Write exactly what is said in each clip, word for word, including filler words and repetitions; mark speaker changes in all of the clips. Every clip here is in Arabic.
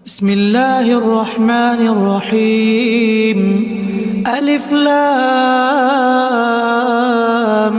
Speaker 1: بسم الله الرحمن الرحيم. ألف لام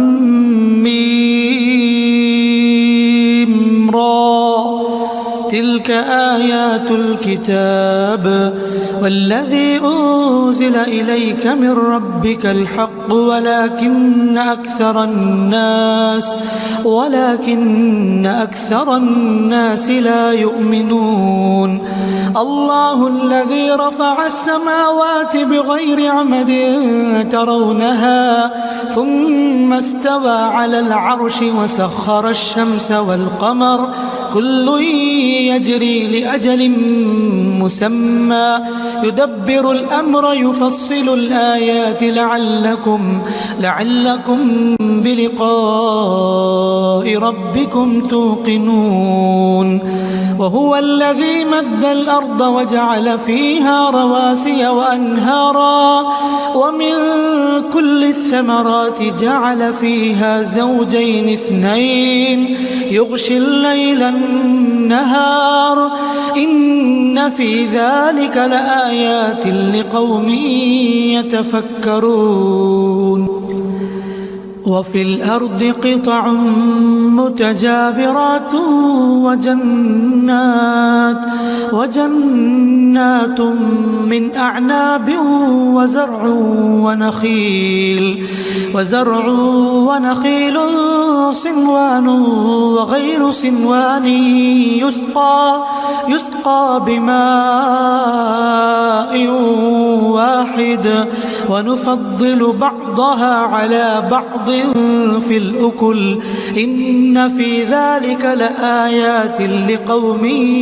Speaker 1: ميم را. تلك آيات الكتاب والذي أنزل إليك من ربك الحق ولكن أكثر الناس ولكن أكثر الناس لا يؤمنون. الله الذي رفع السماوات بغير عمد ترونها ثم استوى على العرش وسخر الشمس والقمر كل يجري لأجل مسمى يدبر الأمر يفصل الآيات لعلكم لعلكم بلقاء ربكم توقنون. وهو الذي مد الأرض وجعل فيها رواسي وأنهارا ومن كل الثمرات جعل فيها زوجين اثنين يغشي الليل النهار إن في ذلك لآيات لقوم يتفكرون. وفي الأرض قطع متجاورات وجنات وجنات من أعناب وزرع ونخيل وزرع ونخيل صنوان وغير صنوان يسقى يسقى بماء واحد ونفضل بعضها على بعض في الأكل إن في ذلك لآيات لقوم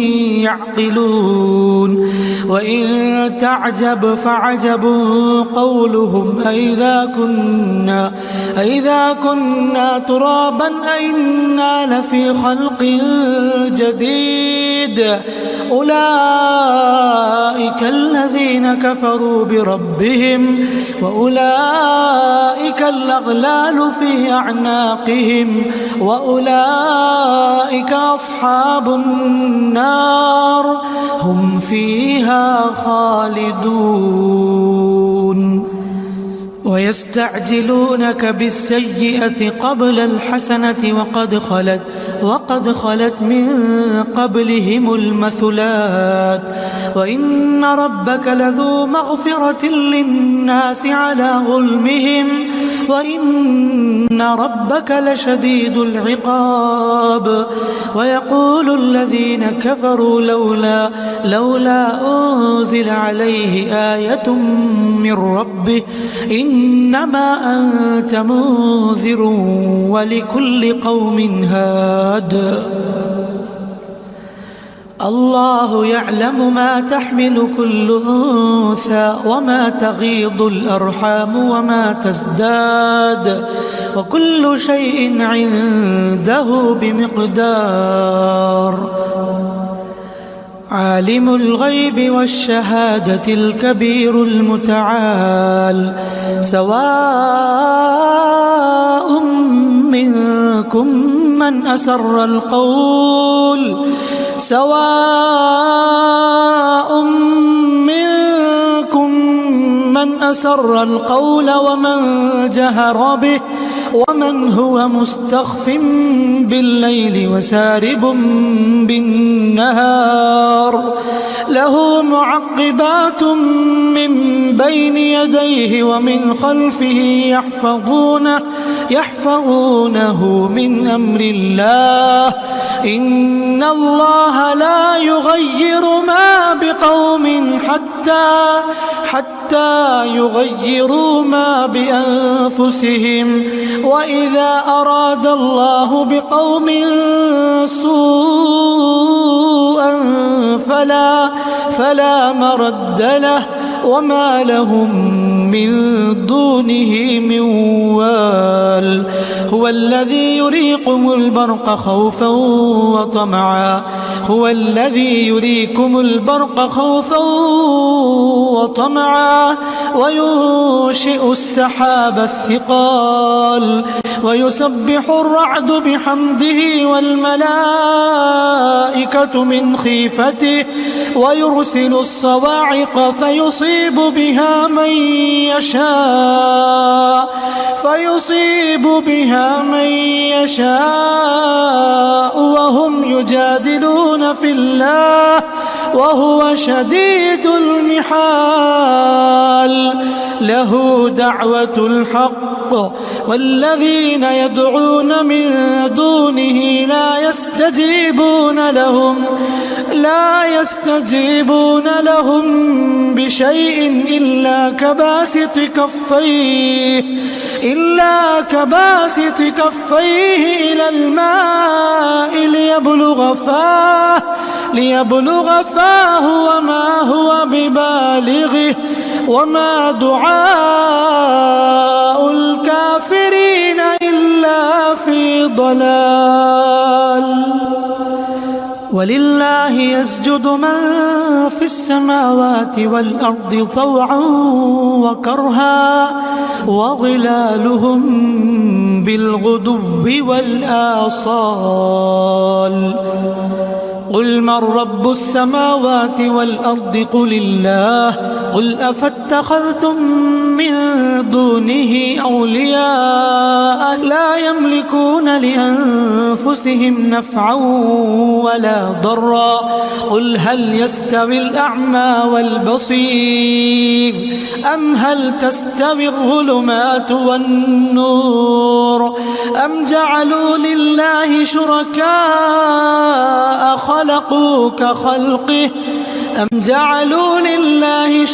Speaker 1: يعقلون. وإن تعجب فعجب قولهم أئذا كنا أئذا كنا ترابا أئنا لفي خلق جديد أولئك الذين كفروا بربهم وأولئك الأغلال في أعناقهم وأولئك أصحاب النار هم فيها خالدون. ويستعجلونك بالسيئة قبل الحسنة وقد خلت وقد خلت من قبلهم المثلات وإن ربك لذو مغفرة للناس على ظلمهم وإن ربك لشديد العقاب. ويقول الذين كفروا لولا لولا أنزل عليه آية من ربه إنما أنت منذر ولكل قوم هاد. الله يعلم ما تحمل كل أنثى وما تغيض الأرحام وما تزداد وكل شيء عنده بمقدار. عالم الغيب والشهادة الكبير المتعال سواء منكم من أسر القول سواء منكم من أسر القول ومن جهر به ومن هو مستخف بالليل وسارب بالنهار له معقبات من بين يديه ومن خلفه يحفظونه يحفظونه من أمر الله إن الله لا يغير ما بقوم حتى حتى يغيروا ما بأنفسهم وإذا أراد الله بقوم سوءا فلا فلا مرد له وما لهم من دونه من وال. هو الذي يريكم البرق خوفا وطمعا هو الذي يريكم البرق خوفا وطمعا وينشئ السحاب الثقال ويسبح الرعد بحمده والملائكة من خيفته ويرسل الصواعق فيصيب بها من يشاء فيصيب بها من يشاء وهم يجادلون في الله وهو شديد المحال. له دعوة الحق والذين يدعون من دونه لا يستجيبون لهم لا يستجيبون لهم بشيء إلا كباسط كفيه إلا كباسط كفيه إلى الماء ليبلغ فاه ليبلغ فاه وما هو ببالغه وما دعاء الكافرين إلا في ضلال. ولله يسجد من في السماوات والأرض طوعا وكرها وظلالهم بالغدو والآصال. قل من رب السماوات والأرض قل الله قل أفاتخذتم من دونه أولياء لا يملكون لأنفسهم نفعا ولا ضرا قل هل يستوي الأعمى والبصير أم هل تستوي الظلمات والنور أم جعلوا لله شركاء خلقوا كخلقه أم جعلوا لله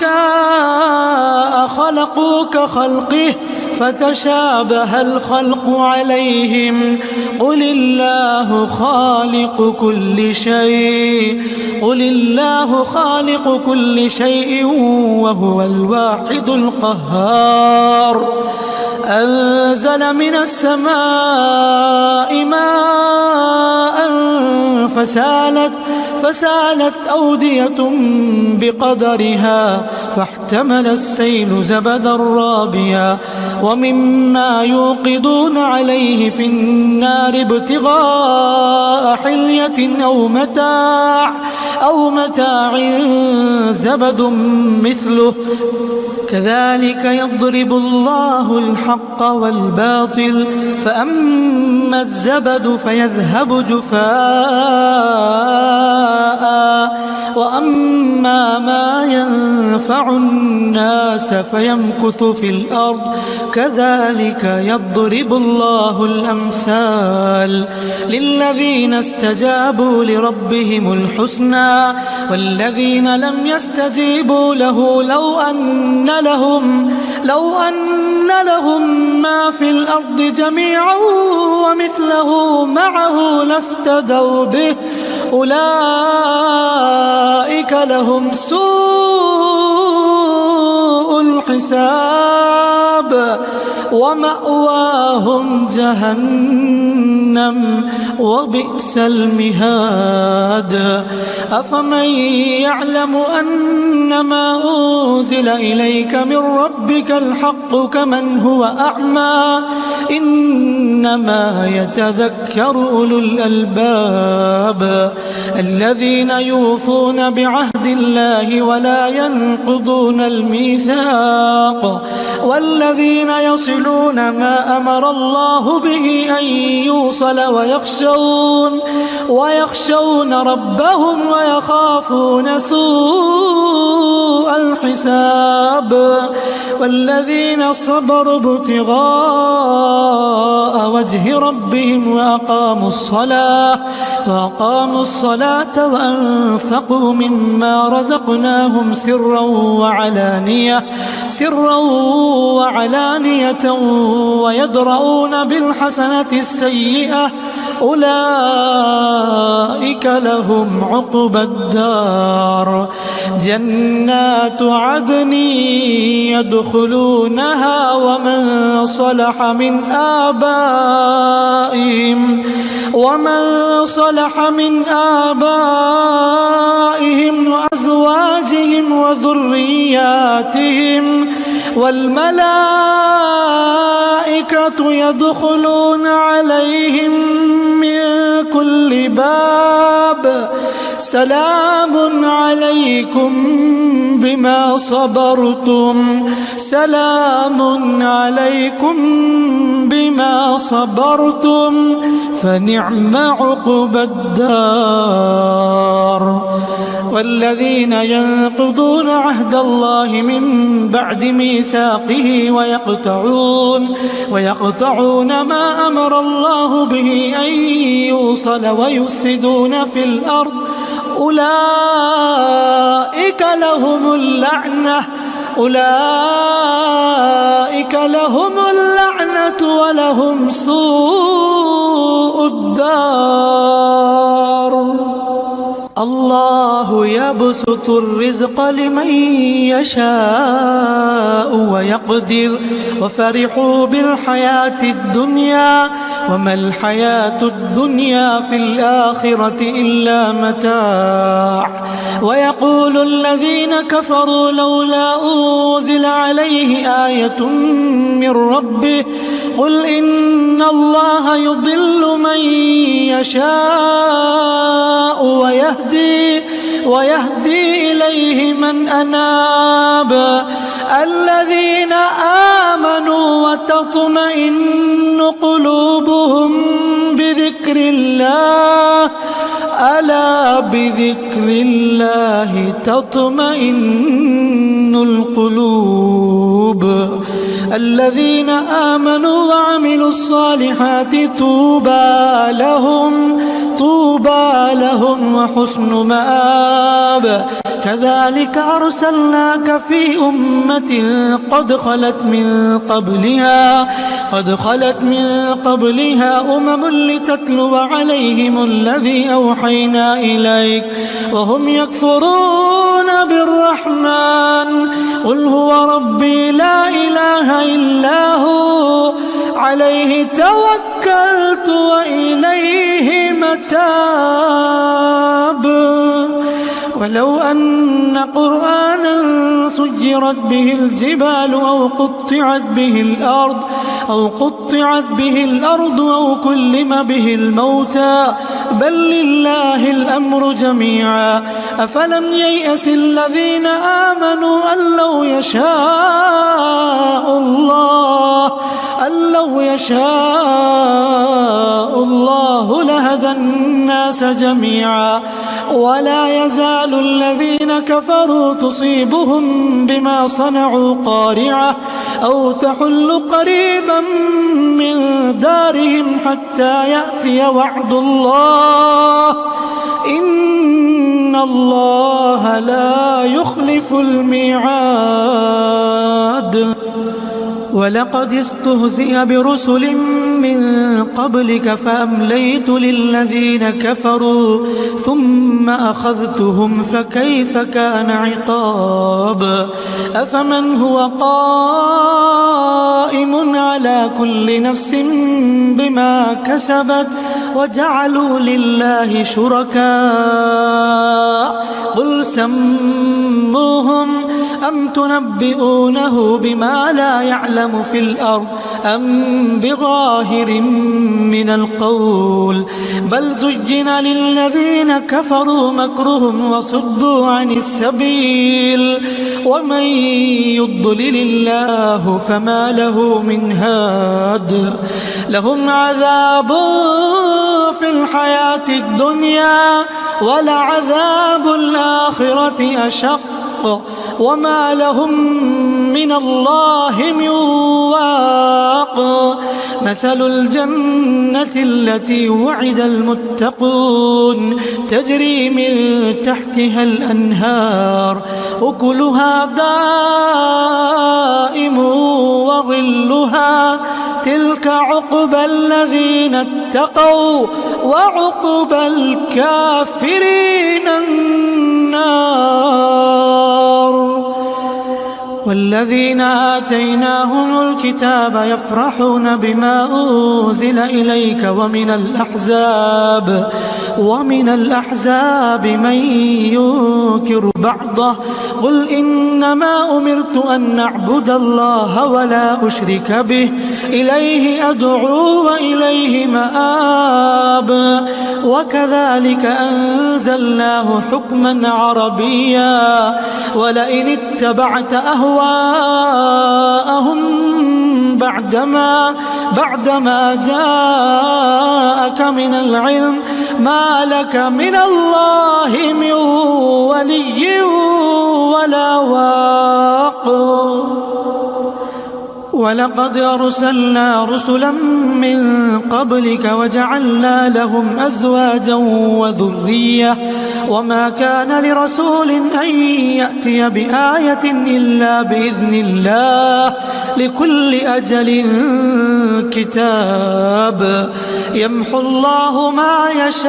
Speaker 1: شركاء خلقوا كخلقه فتشابه الخلق عليهم قل الله خالق كل شيء قل الله خالق كل شيء وهو الواحد القهار. أنزل من السماء ماء فسالت فسالت أودية بقدرها فاحتمل السيل زبدا رابيا ومما يوقدون عليه في النار ابتغاء حلية أو متاع أو متاع زبد مثله كذلك يضرب الله الحق والباطل فأما الزبد فيذهب جفاء وأما ما ينفع الناس فيمكث في الأرض كذلك يضرب الله الأمثال للذين استجابوا لربهم الحسنى والذين لم يستجيبوا له لو أن لهم لو أن لهم ما في الأرض جميعا ومثله معه لافتدوا به أولئك لهم سوء الحساب ومأواهم جهنم وبئس المهاد. أفمن يعلم أنما أنزل إليك من ربك الحق كمن هو أعمى إنما يتذكر أولو الألباب الذين يوفون بعهد الله ولا ينقضون الميثاق والذين يصلون ما أمر الله به أن يوصل ويخشون ويخشون ربهم ويخافون سوء الحساب والذين صبروا ابتغاء وجه ربهم وأقاموا الصلاة وأقاموا الصلاة وأنفقوا مما رزقناهم سرا وعلانية سرا وعلانية ويدرؤون بالحسنة السيئة أولئك لهم عقبى الدار جنات عدن يدخلونها ومن صلح من آبائهم ومن صلح من آبائهم وأزواجهم وذرياتهم والملائكة الملائكة يدخلون عليهم من كل باب سلام عليكم بما صبرتم سلام عليكم بما صبرتم فنعم عقبى الدار. والذين ينقضون عهد الله من بعد ميثاقه ويقطعون ويقطعون ما أمر الله به أن يوصل ويفسدون في الأرض أولئك لهم اللعنة أولئك لهم اللعنة ولهم سوء الدار. الله يبسط الرزق لمن يشاء ويقدر وفرحوا بالحياة الدنيا وما الحياة الدنيا في الآخرة إلا متاع. ويقول الذين كفروا لولا أنزل عليه آية من ربه قل إن الله يضل من يشاء ويهدي ويهدي إليه من أناب. الذين آمنوا وتطمئن قلوبهم بذكر الله ألا بذكر الله تطمئن القلوب. الذين آمنوا وعملوا الصالحات طوبى لهم طوبى لهم وحسن مآب. كذلك أرسلناك في أمة قد خلت من قبلها قد خلت من قبلها أمم لتتلو عليهم الذي أوحينا إليك وهم يكفرون بالرحمن قل هو ربي لا إله إلا هو عليه توكلت وإليه متاب. ولو أن قرآنا سيرت به الجبال أو قطعت به الأرض أو قطعت به الأرض أو كلم به الموتى بل لله الأمر جميعا أفلم ييأس الذين آمنوا أن لو يشاء الله أن لو يشاء الله لهدى الناس جميعا ولا يزال الذين كفروا تصيبهم بما صنعوا قارعة أو تحل قريبا من دارهم حتى يأتي وعد الله إن الله لا يخلف الميعاد. ولقد استهزئ برسل من قبلك فأمليت للذين كفروا ثم أخذتهم فكيف كان عقاب. أفمن هو قائم على كل نفس بما كسبت وجعلوا لله شركاء قل سموهم أم تنبئونه بما لا يعلم في الأرض أم بظاهر من القول بل زين للذين كفروا مكرهم وصدوا عن السبيل ومن يضلل الله فما له من هاد. لهم عذاب في الحياة الدنيا ولعذاب الآخرة أشق وما لهم من الله من واق. مثل الجنة التي وعد المتقون تجري من تحتها الأنهار أكلها دائم وظلها تلك عقبى الذين اتقوا وعقبى الكافرين النار. والذين آتيناهم الكتاب يفرحون بما أنزل إليك ومن الأحزاب ومن الأحزاب من ينكر بعضه قل إنما أمرت أن أعبد الله ولا أشرك به إليه أدعو وإليه مآب وكذلك أنزلناه حكما عربيا ولئن اتبعت أهواءهم بعدما بعدما جاءك من العلم ما لك من الله من ولي ولا واق ولقد أرسلنا رسلا من قبلك وجعلنا لهم أزواجا وذرية وما كان لرسول أن يأتي بآية إلا بإذن الله لكل أجل كتاب يمحو الله ما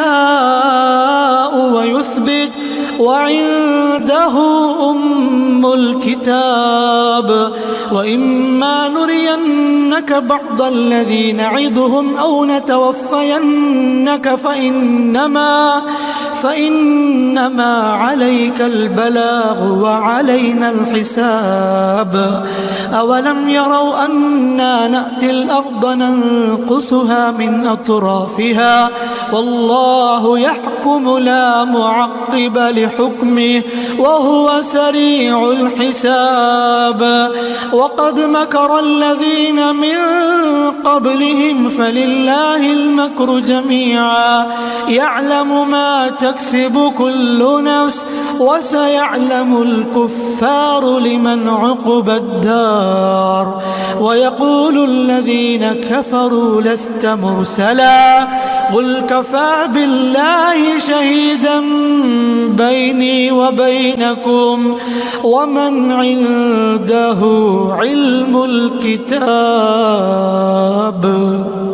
Speaker 1: يشاء ويثبت وعنده أم الكتاب وإما نرينك بعض الذي نعدهم أو نتوفينك فإنما فإنما عليك البلاغ وعلينا الحساب أولم يروا أنا نأتي الأرض ننقصها من أطرافها والله يحكم لا معقب لحكمه وهو سريع الحساب وقد مكر الذين من قبلهم فلله المكر جميعا يعلم ما تكسب كل نفس وسيعلم الكفار لمن عقبى الدار ويقول الذين كفروا لست مرسلا قل كفى بالله شهيدا بيني وبينكم ومن عنده علم الكتاب.